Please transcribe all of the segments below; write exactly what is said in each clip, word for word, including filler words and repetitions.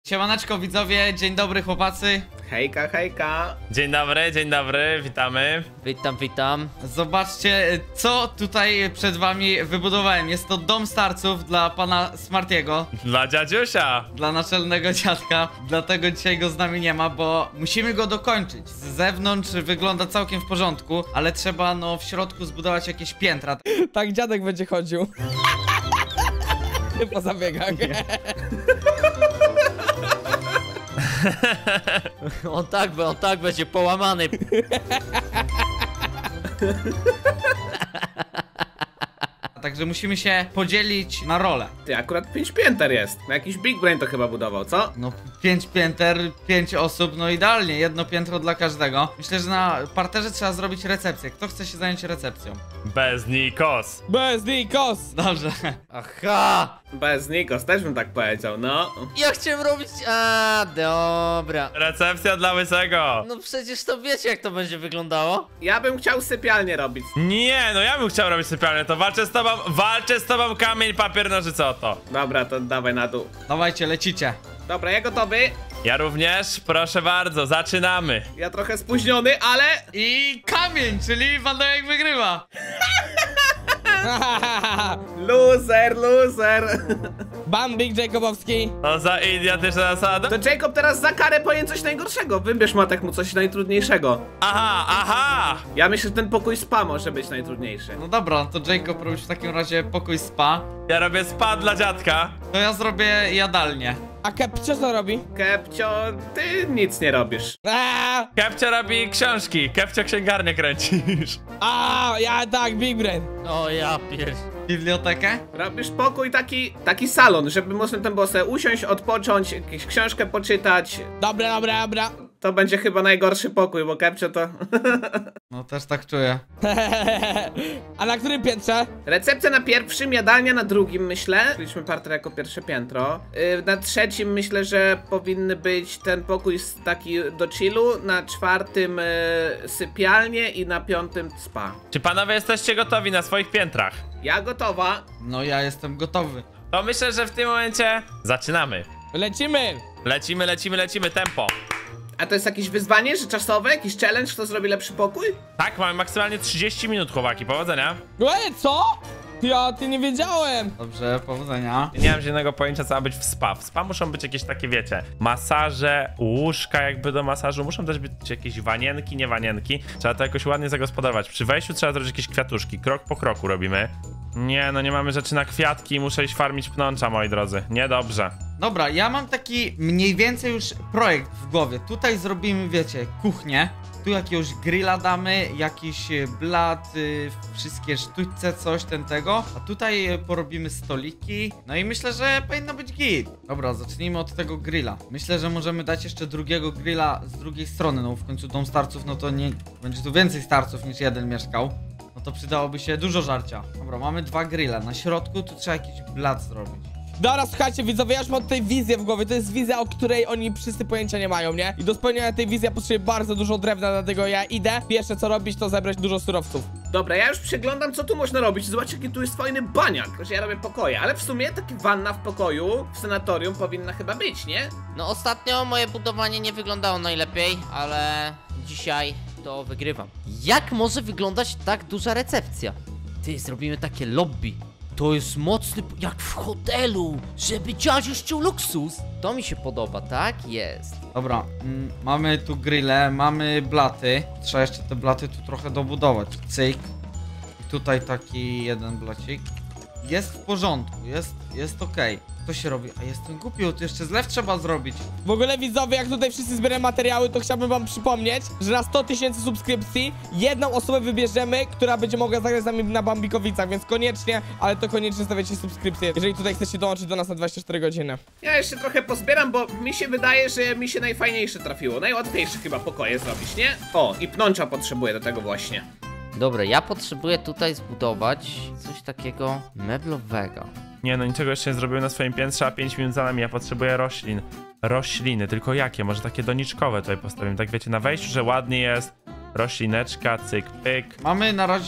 Siemaneczko widzowie, dzień dobry chłopacy. Hejka, hejka. Dzień dobry, dzień dobry, witamy. Witam, witam. Zobaczcie, co tutaj przed wami wybudowałem. Jest to dom starców dla pana Smartiego. Dla dziadziusia. Dla naczelnego dziadka. Dlatego dzisiaj go z nami nie ma, bo musimy go dokończyć. Z zewnątrz wygląda całkiem w porządku, ale trzeba no w środku zbudować jakieś piętra. Tak dziadek będzie chodził. Po zabiegach. On tak, on tak będzie połamany. Także musimy się podzielić na rolę. Ty, akurat pięć pięter jest. Jakiś Big Brain to chyba budował, co? No pięć pięter, pięć osób, no idealnie, jedno piętro dla każdego. Myślę, że na parterze trzeba zrobić recepcję. Kto chce się zająć recepcją? Bez Nikos. Bez Nikos! Dobrze. Aha! Bez Nikos, też bym tak powiedział, no. Ja chciałem robić... A, dobra. Recepcja dla łysego. No przecież to wiecie, jak to będzie wyglądało. Ja bym chciał sypialnię robić. Nie, no ja bym chciał robić sypialnię, to walczę z tobą, walczę z tobą kamień, papier, nożyce, oto. Dobra, to dawaj na dół. Dawajcie, lecicie. Dobra, ja gotowy. Ja również, proszę bardzo, zaczynamy. Ja trochę spóźniony, ale... I kamień, czyli Wandojek wygrywa. Loser, loser. Bambik Jacobowski. To za idiotyczna zasada. To Jacob teraz za karę powinien coś najgorszego. Wybierz, Matek, mu coś najtrudniejszego. Aha, aha. Ja myślę, że ten pokój spa może być najtrudniejszy. No dobra, to Jacob robisz w takim razie pokój spa. Ja robię spad dla dziadka. To ja zrobię jadalnię. A Kepcio co robi? Kepcio, ty nic nie robisz. A, Kepcio robi książki, Kepcio księgarnię kręcisz. a, ja tak, Big Brain. O ja pier... Bibliotekę? Robisz pokój taki, taki salon, żeby można tam było sobie usiąść, odpocząć, jakąś książkę poczytać. Dobra, dobra, dobra. To będzie chyba najgorszy pokój, bo Kepcio to... No też tak czuję. A na którym piętrze? Recepcja na pierwszym, jadalnia na drugim, myślę. Byliśmy parter jako pierwsze piętro. Yy, na trzecim myślę, że powinny być ten pokój s- taki do chillu. Na czwartym yy, sypialnie i na piątym spa. Czy panowie jesteście gotowi na swoich piętrach? Ja gotowa. No ja jestem gotowy. To myślę, że w tym momencie zaczynamy. Lecimy. Lecimy, lecimy, lecimy, tempo. A to jest jakieś wyzwanie, że czasowe? Jakiś challenge, kto zrobi lepszy pokój? Tak, mamy maksymalnie trzydzieści minut, chłopaki, powodzenia. E, co? Ja, ty nie wiedziałem. Dobrze, powodzenia. Nie mam żadnego pojęcia, co ma być w spa. W spa muszą być jakieś takie, wiecie, masaże, łóżka jakby do masażu. Muszą też być jakieś wanienki, nie wanienki. Trzeba to jakoś ładnie zagospodarować. Przy wejściu trzeba zrobić jakieś kwiatuszki. Krok po kroku robimy. Nie, no nie mamy rzeczy na kwiatki. Muszę iść farmić pnącza, moi drodzy. Niedobrze. Dobra, ja mam taki mniej więcej już projekt w głowie. Tutaj zrobimy, wiecie, kuchnię. Tu jakiegoś grilla damy, jakiś e, blat, y, wszystkie sztućce, coś ten tego. A tutaj e, porobimy stoliki. No i myślę, że powinno być git. Dobra, zacznijmy od tego grilla. Myślę, że możemy dać jeszcze drugiego grilla z drugiej strony. No w końcu dom starców, no to nie będzie tu więcej starców niż jeden mieszkał. No to przydałoby się dużo żarcia. Dobra, mamy dwa grille. Na środku tu trzeba jakiś blat zrobić. Dobra, słuchajcie, widzowie, ja już mam tutaj wizję w głowie. To jest wizja, o której oni wszyscy pojęcia nie mają, nie? I do spełnienia tej wizji ja potrzebuję bardzo dużo drewna, dlatego ja idę. Pierwsze co robić, to zebrać dużo surowców. Dobra, ja już przeglądam, co tu można robić. Zobaczcie, jaki tu jest fajny baniak, że ja robię pokoje. Ale w sumie taka wanna w pokoju, w sanatorium powinna chyba być, nie? No ostatnio moje budowanie nie wyglądało najlepiej, ale dzisiaj to wygrywam. Jak może wyglądać tak duża recepcja? Ty, zrobimy takie lobby. To jest mocny, p- jak w hotelu, żeby dziadziuś czuł luksus. To mi się podoba, tak? Jest. Dobra, mm, mamy tu grille, mamy blaty. Trzeba jeszcze te blaty tu trochę dobudować. Cyk. I tutaj taki jeden blacik. Jest w porządku, jest, jest okej. To się robi, a jestem głupi, bo tu jeszcze zlew trzeba zrobić. W ogóle widzowie, jak tutaj wszyscy zbierają materiały, to chciałbym wam przypomnieć, że na sto tysięcy subskrypcji jedną osobę wybierzemy, która będzie mogła zagrać z nami na Bambikowicach, więc koniecznie, ale to koniecznie stawiacie subskrypcję, jeżeli tutaj chcecie dołączyć do nas na dwadzieścia cztery godziny. Ja jeszcze trochę pozbieram, bo mi się wydaje, że mi się najfajniejsze trafiło. Najłatwiejsze chyba pokoje zrobić, nie? O, i pnącza potrzebuję do tego właśnie. Dobra, ja potrzebuję tutaj zbudować coś takiego meblowego. Nie, no niczego jeszcze nie zrobiłem na swoim piętrze, a pięć minut za nami. Ja potrzebuję roślin. Rośliny, tylko jakie? Może takie doniczkowe tutaj postawimy. Tak wiecie, na wejściu, że ładnie jest. Roślineczka, cyk, pyk. Mamy na razie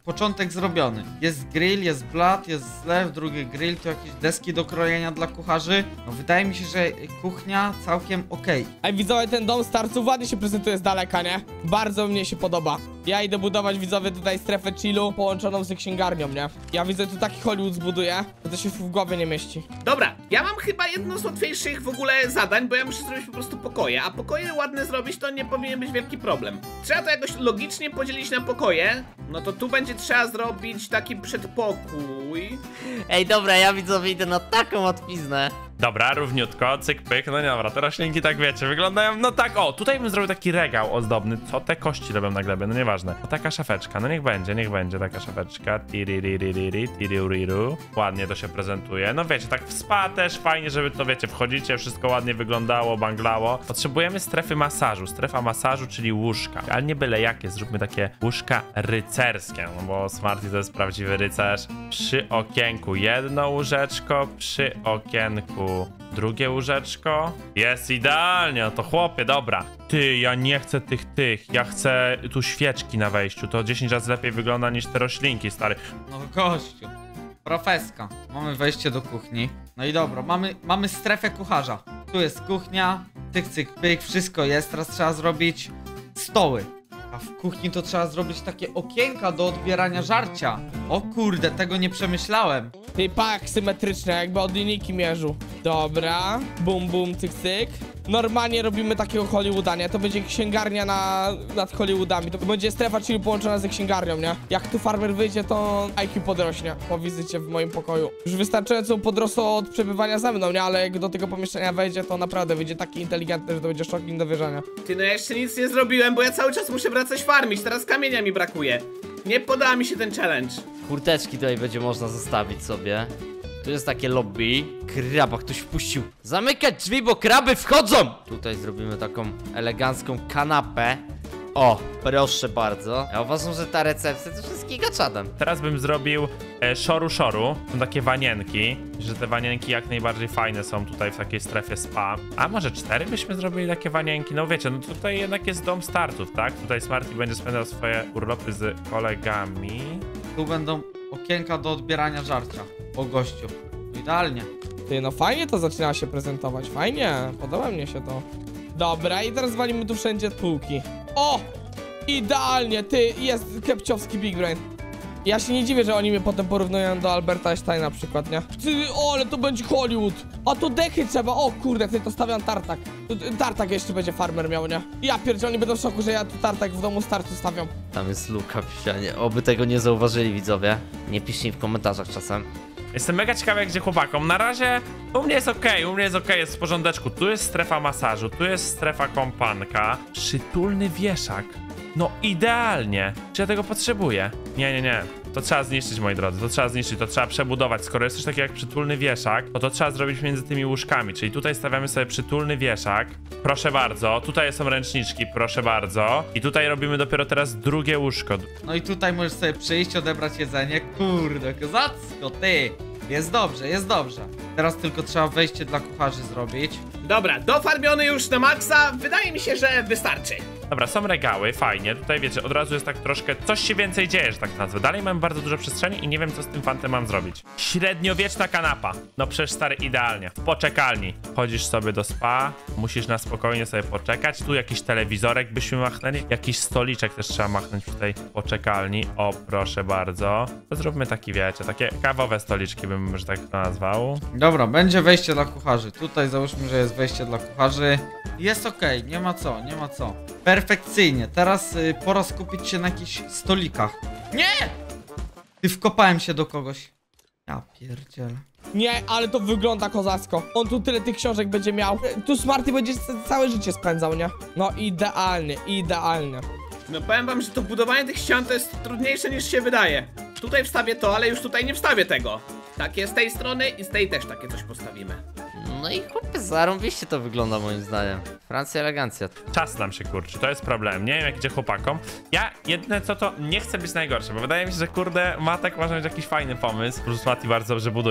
początek zrobiony. Jest grill, jest blat, jest zlew, drugi grill, tu jakieś deski do krojenia dla kucharzy. No wydaje mi się, że kuchnia całkiem okej. Ej, widzowie, ten dom starców ładnie się prezentuje z daleka, nie? Bardzo mnie się podoba. Ja idę budować, widzowie, tutaj strefę chillu połączoną z księgarnią, nie? Ja widzę, tu taki Hollywood zbuduję, to, to się w głowie nie mieści. Dobra, ja mam chyba jedno z łatwiejszych w ogóle zadań, bo ja muszę zrobić po prostu pokoje, a pokoje ładne zrobić to nie powinien być wielki problem. Trzeba to jakoś logicznie podzielić na pokoje, no to tu będzie trzeba zrobić taki przedpokój. Ej, dobra, ja widzowie idę na taką łatwiznę. Dobra, równiutko, cyk, pyk, no nie dobra, te roślinki tak wiecie, wyglądają, no tak, o, tutaj bym zrobił taki regał ozdobny, co te kości robią na glebie, no nieważne. O, taka szafeczka, no niech będzie, niech będzie taka szafeczka, tiriririri, tiririru, ładnie to się prezentuje, no wiecie, tak w spa też fajnie, żeby to, wiecie, wchodzicie, wszystko ładnie wyglądało, banglało. Potrzebujemy strefy masażu, strefa masażu, czyli łóżka, ale nie byle jakie, zróbmy takie łóżka rycerskie, no bo Smarty to jest prawdziwy rycerz. Przy okienku jedno łóżeczko, przy okienku drugie łóżeczko. Jest idealnie, no to chłopie, dobra. Ty, ja nie chcę tych, tych, ja chcę tu świeczki na wejściu, to dziesięć razy lepiej wygląda niż te roślinki, stary. No gościu. Profeska. Mamy wejście do kuchni. No i dobra, mamy, mamy strefę kucharza. Tu jest kuchnia, cyk, cyk, pyk, wszystko jest. Teraz trzeba zrobić stoły. A w kuchni to trzeba zrobić takie okienka do odbierania żarcia. O kurde, tego nie przemyślałem. Ty, pak symetryczne, jakby od linijki mierzył. Dobra, bum, bum, cyk, cyk. Normalnie robimy takiego Hollywooda, nie? To będzie księgarnia na, nad Hollywoodami. To będzie strefa chillu połączona ze księgarnią, nie? Jak tu farmer wyjdzie, to I Q podrośnie po wizycie w moim pokoju. Już wystarczająco podrosło od przebywania ze mną, nie? Ale jak do tego pomieszczenia wejdzie, to naprawdę wyjdzie taki inteligentny, że to będzie szok nie do wierzenia. Ty, no ja jeszcze nic nie zrobiłem, bo ja cały czas muszę wracać farmić, teraz kamienia mi brakuje. Nie podoba mi się ten challenge. Kurteczki tutaj będzie można zostawić sobie. Tu jest takie lobby. Kraba ktoś wpuścił. Zamykać drzwi, bo kraby wchodzą! Tutaj zrobimy taką elegancką kanapę. O, proszę bardzo. Ja uważam, że ta recepcja to jest gigaczadem. Teraz bym zrobił e, szoru szoru, są takie wanienki, że te wanienki jak najbardziej fajne są tutaj w takiej strefie spa. A może cztery byśmy zrobili takie wanienki? No wiecie, no tutaj jednak jest dom startów, tak? Tutaj Smarty będzie spędzał swoje urlopy z kolegami. Tu będą okienka do odbierania żarcia. O gościu. Idealnie. Ty, no fajnie to zaczyna się prezentować, fajnie, podoba mi się to. Dobra, i teraz walimy tu wszędzie półki. O! Idealnie, ty, jest kepciowski Big Brain. Ja się nie dziwię, że oni mnie potem porównują do Alberta Einsteina na przykład, nie? Ty, o, ale to będzie Hollywood. A to dechy trzeba, o kurde, ty to stawiam tartak. Tartak jeszcze będzie farmer miał, nie? Ja pierdzielę, oni będą w szoku, że ja tu tartak w domu startu stawiam. Tam jest luka w ścianie. Oby tego nie zauważyli widzowie. Nie piszcie w komentarzach czasem. Jestem mega ciekawy jak gdzie chłopakom. Na razie u mnie jest okej, okay, u mnie jest okej, okay, jest w porządeczku. Tu jest strefa masażu, tu jest strefa kąpanka. Przytulny wieszak. No idealnie. Czy ja tego potrzebuję? Nie, nie, nie. To trzeba zniszczyć, moi drodzy, to trzeba zniszczyć, to trzeba przebudować. Skoro jest coś takiego jak przytulny wieszak, to to trzeba zrobić między tymi łóżkami. Czyli tutaj stawiamy sobie przytulny wieszak. Proszę bardzo. Tutaj są ręczniczki, proszę bardzo. I tutaj robimy dopiero teraz drugie łóżko. No i tutaj możesz sobie przyjść, odebrać jedzenie. Kurde, kozacko, ty. Jest dobrze, jest dobrze. Teraz tylko trzeba wejście dla kucharzy zrobić. Dobra, dofarmiony już na maksa, wydaje mi się, że wystarczy. Dobra, są regały, fajnie. Tutaj wiecie, od razu jest tak troszkę, coś się więcej dzieje, że tak nazwę. Dalej mam bardzo dużo przestrzeni i nie wiem, co z tym fantem mam zrobić. Średniowieczna kanapa. No przecież stary, idealnie. W poczekalni. Chodzisz sobie do spa, musisz na spokojnie sobie poczekać. Tu jakiś telewizorek byśmy machnęli. Jakiś stoliczek też trzeba machnąć w tej poczekalni. O, proszę bardzo. To zróbmy taki, wiecie, takie kawowe stoliczki bym, że tak to nazwał. Dobra, będzie wejście dla kucharzy. Tutaj załóżmy, że jest wejście dla kucharzy. Jest okej, okay, nie ma co, nie ma co. Perfekcyjnie. Teraz y, pora skupić się na jakichś stolikach. Nie! Ty, wkopałem się do kogoś. Ja pierdzielę. Nie, ale to wygląda kozacko. On tu tyle tych książek będzie miał. Tu Smarty będzie całe życie spędzał, nie? No idealnie, idealnie. No powiem wam, że to budowanie tych ścian to jest trudniejsze niż się wydaje. Tutaj wstawię to, ale już tutaj nie wstawię tego. Takie z tej strony i z tej też takie coś postawimy. No i chłopie, zarąbiście to wygląda moim zdaniem. Francja elegancja. Czas nam się kurczy, to jest problem. Nie wiem jak idzie chłopakom. Ja jedyne co to nie chcę być najgorszy, bo wydaje mi się, że kurde Matek może mieć jakiś fajny pomysł. Plus Mati bardzo dobrze buduje.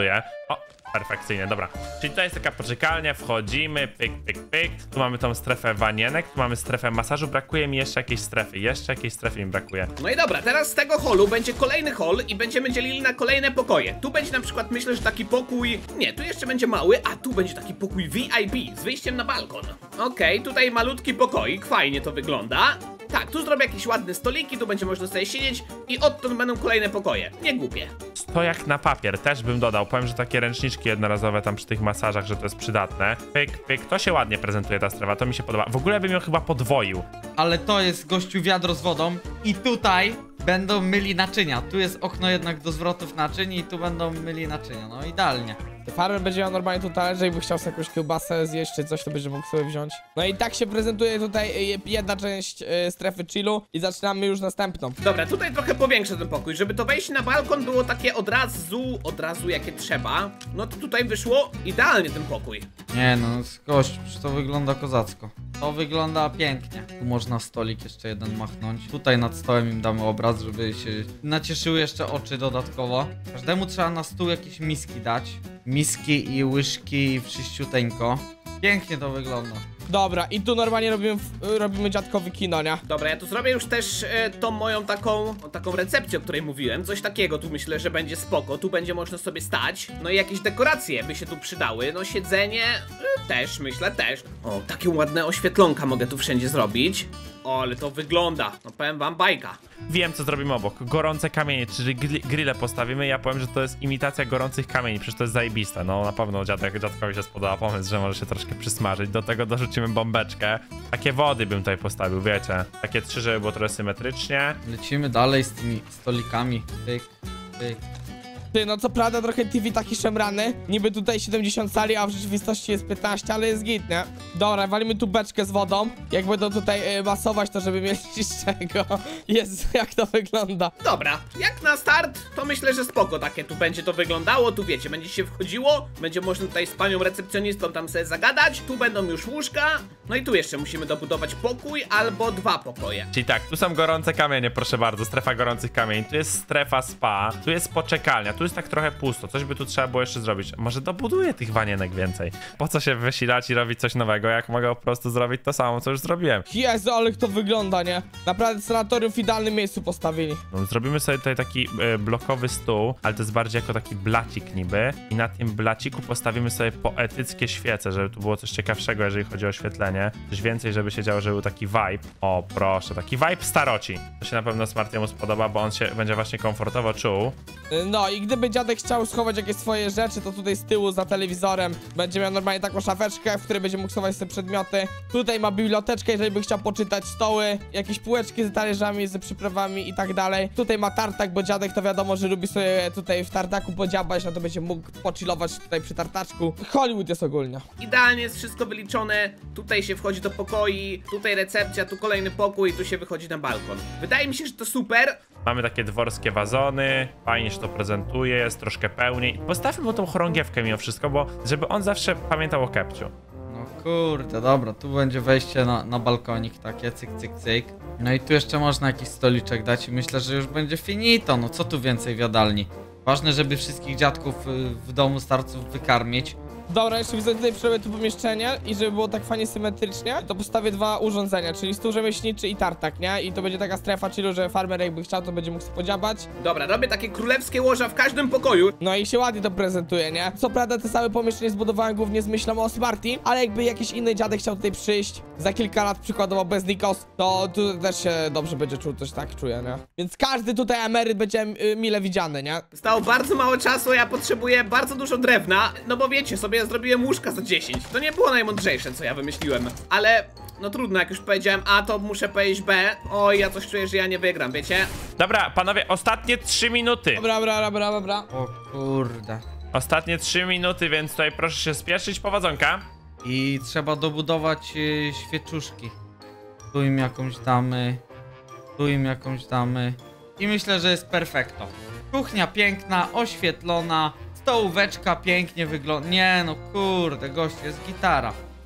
O, perfekcyjnie, dobra. Czyli to jest taka poczekalnia, wchodzimy, pyk, pyk, pyk. Tu mamy tą strefę wanienek, tu mamy strefę masażu. Brakuje mi jeszcze jakiejś strefy, jeszcze jakiejś strefy mi brakuje. No i dobra, teraz z tego holu będzie kolejny hol i będziemy dzielili na kolejne pokoje. Tu będzie na przykład, myślę, że taki pokój... Nie, tu jeszcze będzie mały, a tu będzie taki pokój V I P z wyjściem na balkon. Okej, okay, tutaj malutki pokoik, fajnie to wygląda. Tak, tu zrobię jakieś ładne stoliki, tu będzie można sobie siedzieć i odtąd będą kolejne pokoje. Nie głupie. Stojak na papier też bym dodał. Powiem, że takie ręczniczki jednorazowe tam przy tych masażach, że to jest przydatne. Pyk, pyk, to się ładnie prezentuje ta strefa, to mi się podoba. W ogóle bym ją chyba podwoił. Ale to jest, gościu, wiadro z wodą i tutaj będą myli naczynia. Tu jest okno jednak do zwrotów naczyń i tu będą myli naczynia, no idealnie. Farmer będzie miał normalnie tu talerze i by chciał sobie jakąś kiełbasę zjeść czy coś, to będzie mógł sobie wziąć. No i tak się prezentuje tutaj y, jedna część y, strefy chillu i zaczynamy już następną. Dobra, tutaj trochę powiększę ten pokój, żeby to wejście na balkon było takie od razu, od razu jakie trzeba. No to tutaj wyszło idealnie ten pokój. Nie no, gościu, przecież to wygląda kozacko. To wygląda pięknie. Tu można stolik jeszcze jeden machnąć. Tutaj nad stołem im damy obraz, żeby się nacieszyły jeszcze oczy dodatkowo. Każdemu trzeba na stół jakieś miski dać. Miski i łyżki wszyściuteńko. Pięknie to wygląda. Dobra, i tu normalnie robimy, robimy dziadkowy kino, nie? Dobra, ja tu zrobię już też e, tą moją taką, taką recepcję, o której mówiłem. Coś takiego tu myślę, że będzie spoko. Tu będzie można sobie stać. No i jakieś dekoracje by się tu przydały. No siedzenie e, też, myślę, też. O, takie ładne oświetlonka mogę tu wszędzie zrobić. O, ale to wygląda. No powiem wam, bajka. Wiem, co zrobimy obok. Gorące kamienie, czyli gri- grille postawimy. Ja powiem, że to jest imitacja gorących kamieni. Przecież to jest zajebiste. No na pewno dziadek, dziadkowi się spodoba pomysł, że może się troszkę przysmażyć. Do tego dorzucimy bombeczkę. Takie wody bym tutaj postawił, wiecie. Takie trzy, żeby było trochę symetrycznie. Lecimy dalej z tymi stolikami. Pyk, pyk. Ty, no co prawda trochę T V taki szemrany. Niby tutaj siedemdziesiąt sali, a w rzeczywistości jest piętnaście, ale jest git, nie? Dobra, walimy tu beczkę z wodą. Jak będą tutaj y, masować, to żeby mieli z czego. Jezu, jak to wygląda. Dobra, jak na start, to myślę, że spoko takie tu będzie to wyglądało. Tu wiecie, będzie się wchodziło, będzie można tutaj z panią recepcjonistką tam sobie zagadać. Tu będą już łóżka. No i tu jeszcze musimy dobudować pokój albo dwa pokoje. Czyli tak, tu są gorące kamienie, proszę bardzo, strefa gorących kamieni. Tu jest strefa spa, tu jest poczekalnia, tu jest tak trochę pusto. Coś by tu trzeba było jeszcze zrobić. Może dobuduję tych wanienek więcej. Po co się wysilać i robić coś nowego, jak mogę po prostu zrobić to samo, co już zrobiłem. Jezu, ale jak to wygląda, nie? Naprawdę sanatorium w idealnym miejscu postawili. No, zrobimy sobie tutaj taki y, blokowy stół, ale to jest bardziej jako taki blacik niby. I na tym blaciku postawimy sobie poetyckie świece, żeby tu było coś ciekawszego, jeżeli chodzi o oświetlenie. Coś więcej, żeby się działo, żeby był taki vibe. O, proszę, taki vibe staroci. To się na pewno Smartiemu spodoba, bo on się będzie właśnie komfortowo czuł. No i gdyby dziadek chciał schować jakieś swoje rzeczy, to tutaj z tyłu za telewizorem będzie miał normalnie taką szafeczkę, w której będzie mógł schować sobie przedmioty. Tutaj ma biblioteczkę, jeżeli by chciał poczytać, stoły, jakieś półeczki z talerzami, z przyprawami i tak dalej. Tutaj ma tartak, bo dziadek to wiadomo, że lubi sobie tutaj w tartaku podziabać, no to będzie mógł pochillować tutaj przy tartaczku. Hollywood jest ogólnie. Idealnie jest wszystko wyliczone. Tutaj się wchodzi do pokoi, tutaj recepcja, tu kolejny pokój, tu się wychodzi na balkon. Wydaje mi się, że to super. Mamy takie dworskie wazony, fajnie się to prezentuje, jest troszkę pełniej. Postawmy mu tą chorągiewkę mimo wszystko, bo żeby on zawsze pamiętał o Kepciu. No kurde, dobra, tu będzie wejście na, na balkonik takie, cyk, cyk, cyk. No i tu jeszcze można jakiś stoliczek dać i myślę, że już będzie finito, no co tu więcej w jadalni. Ważne, żeby wszystkich dziadków y, w domu starców wykarmić. Dobra, jeszcze widzę tutaj przerobię tu pomieszczenie i żeby było tak fajnie symetrycznie, to postawię dwa urządzenia, czyli stół rzemieślniczy i tartak, nie? I to będzie taka strefa chillu, że farmer jakby chciał, to będzie mógł sobie podziabać. Dobra, robię takie królewskie łoża w każdym pokoju. No i się ładnie to prezentuje, nie? Co prawda te całe pomieszczenie zbudowałem głównie z myślą o Smarty, ale jakby jakiś inny dziadek chciał tutaj przyjść za kilka lat, przykładowo bez Nikos, to tu też się dobrze będzie czuł, coś tak czuję, nie? Więc każdy tutaj emeryt będzie y, mile widziany, nie? Zostało bardzo mało czasu, ja potrzebuję bardzo dużo drewna, no bo wiecie, sobie ja zrobiłem łóżka za dziesięć. To nie było najmądrzejsze, co ja wymyśliłem, ale no trudno, jak już powiedziałem A, to muszę powiedzieć B. Oj, ja coś czuję, że ja nie wygram, wiecie? Dobra, panowie, ostatnie trzy minuty. Dobra, dobra, dobra, dobra. O kurde. Ostatnie trzy minuty, więc tutaj proszę się spieszyć, powodzonka. I trzeba dobudować y, świeczuszki. Tu im jakąś damy, tu im jakąś damy. I myślę, że jest perfekto. Kuchnia piękna, oświetlona, stołóweczka pięknie wygląda. Nie no kurde, gość, jest gitara.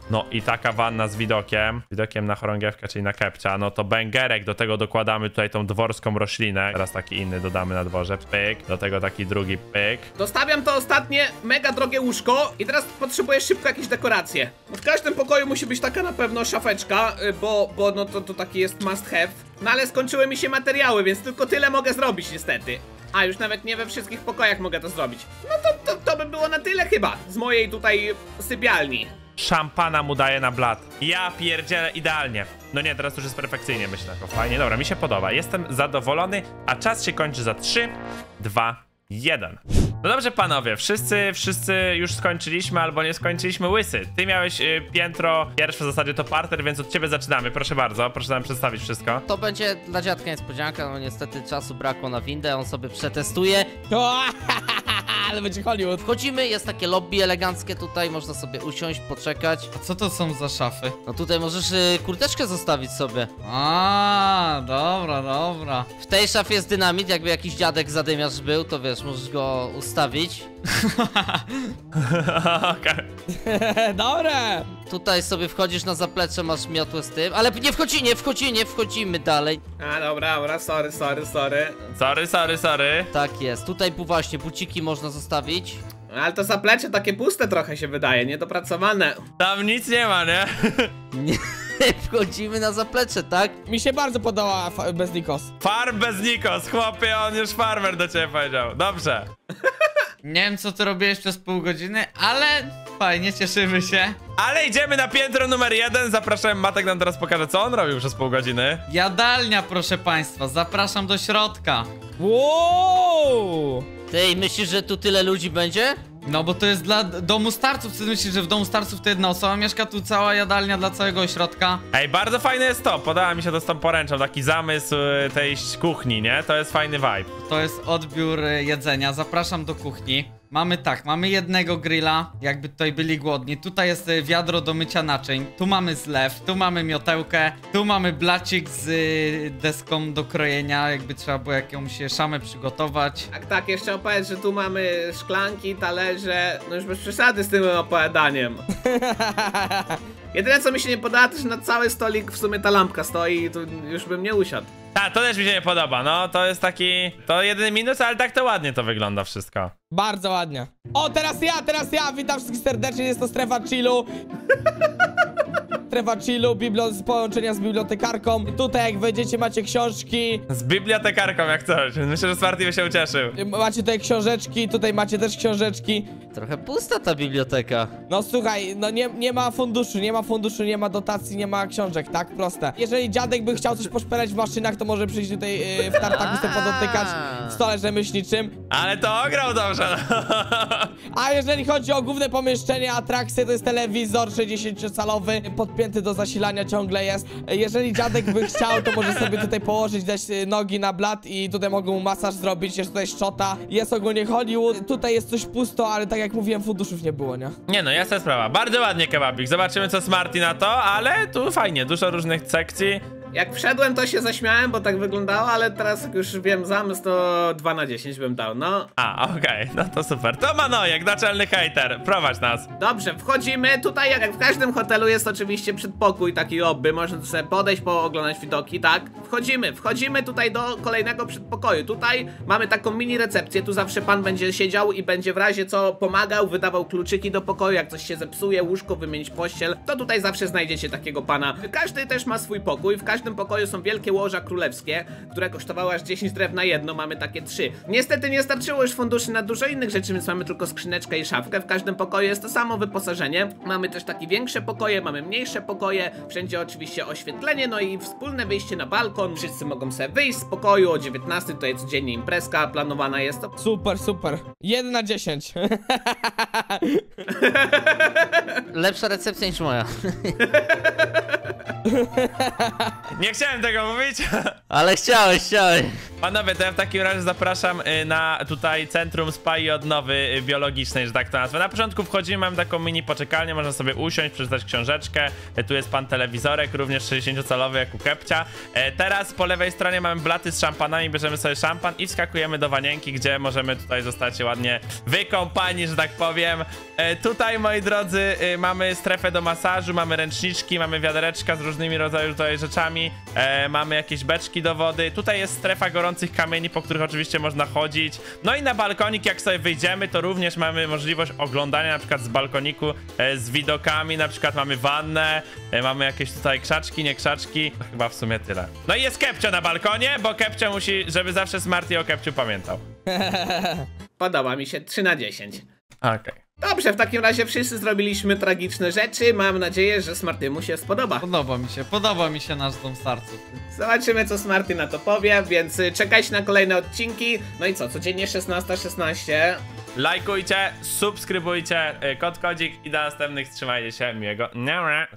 No i taka wanna z widokiem, widokiem na chorągiewkę, czyli na kepcia, no to bęgerek, do tego dokładamy tutaj tą dworską roślinę, teraz taki inny dodamy na dworze, pyk, do tego taki drugi pyk. Dostawiam to ostatnie mega drogie łóżko i teraz potrzebuję szybko jakieś dekoracje. W każdym pokoju musi być taka na pewno szafeczka, y, bo, bo no to, to taki jest must have. No ale skończyły mi się materiały, więc tylko tyle mogę zrobić niestety. A już nawet nie we wszystkich pokojach mogę to zrobić. No to, to, to by było na tyle chyba z mojej tutaj sypialni. Szampana mu daje na blat. Ja pierdzielę idealnie. No nie, teraz już jest perfekcyjnie, myślę. To fajnie, dobra, mi się podoba. Jestem zadowolony, a czas się kończy za trzy, dwa, jeden. No dobrze, panowie, wszyscy, wszyscy już skończyliśmy albo nie skończyliśmy. Łysy, ty miałeś y, piętro pierwsze, w zasadzie to parter, więc od ciebie zaczynamy. Proszę bardzo, proszę nam przedstawić wszystko. To będzie dla dziadka niespodzianka, no niestety czasu brakło na windę, on sobie przetestuje. O, ale będzie Hollywood. Wchodzimy, jest takie lobby eleganckie tutaj, można sobie usiąść, poczekać. A co to są za szafy? No tutaj możesz y, kurteczkę zostawić sobie. A, dobra, dobra. W tej szafie jest dynamit, jakby jakiś dziadek zadymiarz był, to wiesz, możesz go ustawić. Okej. Dobre. Tutaj sobie wchodzisz na zaplecze, masz miotłę z tym, ale nie wchodzi, nie wchodzi, nie wchodzimy dalej. A dobra, dobra, sorry, sorry, sorry. Sorry, sorry, sorry. Tak jest, tutaj bu- właśnie buciki można zostawić. Ale to zaplecze takie puste trochę się wydaje, niedopracowane. Tam nic nie ma, nie? Nie wchodzimy na zaplecze, tak? Mi się bardzo podoba fa- bez Nikos. Farm bez Nikos, chłopie, on już farmer do ciebie powiedział. Dobrze. Nie wiem, co ty robiłeś przez pół godziny, ale fajnie, cieszymy się. Ale idziemy na piętro numer jeden. Zapraszam, Matek nam teraz pokaże, co on robił przez pół godziny. Jadalnia, proszę państwa, zapraszam do środka. Wow! Ty myślisz, że tu tyle ludzi będzie? No bo to jest dla d- domu starców. Ty myślisz, że w domu starców to jedna osoba mieszka, tu cała jadalnia dla całego ośrodka? Ej, bardzo fajne jest to. Podoba mi się to z tą poręczą. Taki zamysł y, tej kuchni, nie? To jest fajny vibe. To jest odbiór y, jedzenia, zapraszam do kuchni. Mamy tak, mamy jednego grilla, jakby tutaj byli głodni. Tutaj jest y, wiadro do mycia naczyń. Tu mamy zlew, tu mamy miotełkę. Tu mamy blacik z y, deską do krojenia, jakby trzeba było jakąś szamę przygotować. Tak, tak, jeszcze opowiedz, że tu mamy szklanki, talerze, no już bez przesady z tym opowiadaniem. Jedyne co mi się nie podoba, to że na cały stolik w sumie ta lampka stoi i tu już bym nie usiadł. Tak, to też mi się nie podoba, no. To jest taki... To jedyny minus, ale tak to ładnie to wygląda wszystko. Bardzo ładnie. O, teraz ja, teraz ja! Witam wszystkich serdecznie, jest to strefa chillu. Strefa chillu, biblo z połączenia z bibliotekarką. Tutaj jak wejdziecie macie książki. Z bibliotekarką jak coś. Myślę, że Smarty by się ucieszył. Macie tutaj książeczki, tutaj macie też książeczki. Trochę pusta ta biblioteka. No słuchaj, no nie, nie ma funduszu, nie ma funduszu, nie ma dotacji, nie ma książek, tak? Proste. Jeżeli dziadek by chciał coś poszperać w maszynach, to może przyjść tutaj yy, w tartaku sobie podotykać w stole rzemieślniczym. Ale to ograł dobrze, no. A jeżeli chodzi o główne pomieszczenie, atrakcje, to jest telewizor sześćdziesięciocalowy, podpięty do zasilania ciągle jest. Jeżeli dziadek by chciał, to może sobie tutaj położyć, dać y, nogi na blat i tutaj mogą mu masaż zrobić, jest tutaj szczota. Jest ogólnie Hollywood, tutaj jest coś pusto, ale tak jak mówiłem, funduszów nie było, nie? Nie no, jasna sprawa. Bardzo ładnie kebabik. Zobaczymy co Smarty na to, ale tu fajnie, dużo różnych sekcji. Jak wszedłem, to się zaśmiałem, bo tak wyglądało, ale teraz jak już wiem zamysł, to dwa na dziesięć bym dał, no. A, okej, no to super. To Manojek, naczelny hejter. Prowadź nas. Dobrze, wchodzimy. Tutaj jak w każdym hotelu jest oczywiście przedpokój, taki lobby, można tu sobie podejść, pooglądać widoki, tak? Wchodzimy, wchodzimy tutaj do kolejnego przedpokoju. Tutaj mamy taką mini recepcję, tu zawsze pan będzie siedział i będzie w razie co pomagał, wydawał kluczyki do pokoju, jak coś się zepsuje, łóżko, wymienić pościel, to tutaj zawsze znajdziecie takiego pana. Każdy też ma swój pokój, w każdym pokoju są wielkie łoża królewskie, które kosztowały aż dziesięć drewna na jedno, mamy takie trzy. Niestety nie starczyło już funduszy na dużo innych rzeczy, więc mamy tylko skrzyneczkę i szafkę. W każdym pokoju jest to samo wyposażenie. Mamy też takie większe pokoje, mamy mniejsze pokoje, wszędzie oczywiście oświetlenie, no i wspólne wyjście na balkon. Wszyscy mogą sobie wyjść z pokoju o dziewiętnastej, tutaj codziennie imprezka planowana jest. To Super, super. jeden na dziesięć. Lepsza recepcja niż moja. Nie chciałem tego mówić. Ale chciałeś, chciałeś. Panowie, to ja w takim razie zapraszam y, na tutaj Centrum Spa i Odnowy y, Biologicznej, że tak to nazwę. Na początku wchodzimy, mamy taką mini poczekalnię, można sobie usiąść, przeczytać książeczkę. Y, tu jest pan telewizorek, również sześćdziesięciocalowy jak u Kepcia. Y, teraz po lewej stronie mamy blaty z szampanami, bierzemy sobie szampan i wskakujemy do wanienki, gdzie możemy tutaj zostać ładnie wykąpani, że tak powiem. Y, tutaj, moi drodzy, y, mamy strefę do masażu, mamy ręczniczki, mamy wiadereczka z różnymi rodzajami tutaj rzeczami, y, mamy jakieś beczki do wody. Tutaj jest strefa gorących kamieni, po których oczywiście można chodzić. No i na balkonik, jak sobie wyjdziemy, to również mamy możliwość oglądania na przykład z balkoniku e, z widokami, na przykład mamy wannę, e, mamy jakieś tutaj krzaczki, nie krzaczki. To chyba w sumie tyle. No i jest Kepcio na balkonie, bo Kepcio musi, żeby zawsze Smarty o Kepciu pamiętał. Podoba mi się, trzy na dziesięć. Okej. Okay. Dobrze, w takim razie wszyscy zrobiliśmy tragiczne rzeczy. Mam nadzieję, że Smartymu się spodoba. Podoba mi się, podoba mi się nasz dom starców. Zobaczymy, co Smarty na to powie, więc y, czekajcie na kolejne odcinki. No i co, codziennie szesnasta szesnaście. Lajkujcie, subskrybujcie, y, kod kodzik i do następnych. Trzymajcie się, miłego.